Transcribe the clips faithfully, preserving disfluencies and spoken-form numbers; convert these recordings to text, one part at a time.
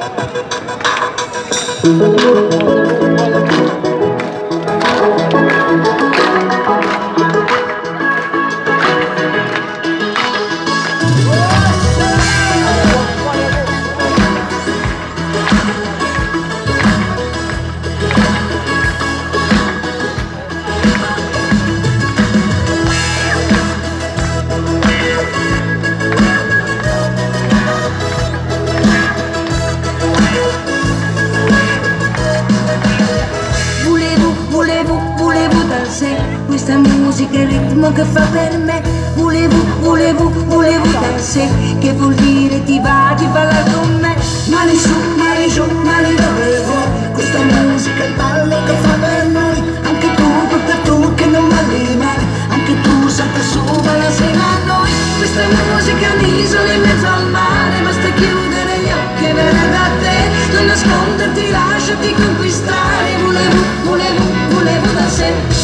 Questa musica è il ritmo che fa per me. Volevo, volevo, volevo danse, che vuol dire ti va, ti balla con me. Mani su, mani giù, mani dove vuoi. Questa musica è il ballo che fa per noi. Anche tu, proprio tu che non balli mai. Anche tu salta su, balla assieme a noi. Questa musica è un'isola in mezzo al mare. Basta chiudere gli occhi e verrà da te. Non nasconderti, lasciati conquistare. Volevo, volevo, volevo danse.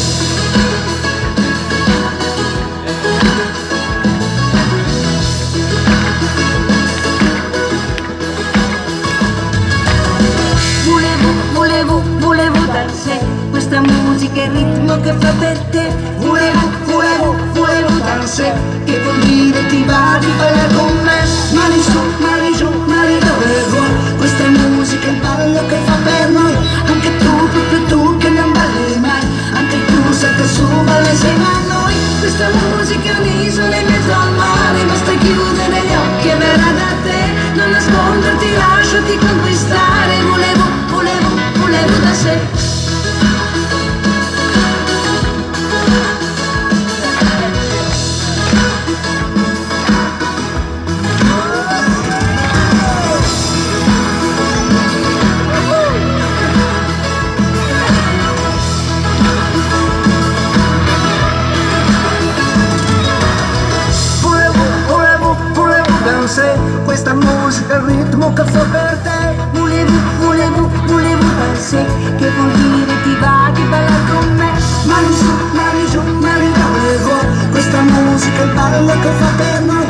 Questa musica è il ritmo che fa per te. Volevo, volevo, volevo danse, che vuol dire ti va, ti balla con me. Mani su, mani giù, mani dove vuoi. Questa musica è il ballo che fa per noi. Anche tu, proprio tu che non balli mai. Anche tu salta su, balla insieme a noi. Questa musica è un'isola in mezzo al mare. Basta chiudere gli occhi e verrà da te. Non nasconderti, lasciati conquistare. Volevo, volevo, volevo da sé. Questa musica è il ritmo che fa per te. Volevo, volevo, volevo danse, che vuol dire ti va, ti balla con me. Mani su, mani giù, mani dove vuoi. Questa musica è il ballo che fa per noi.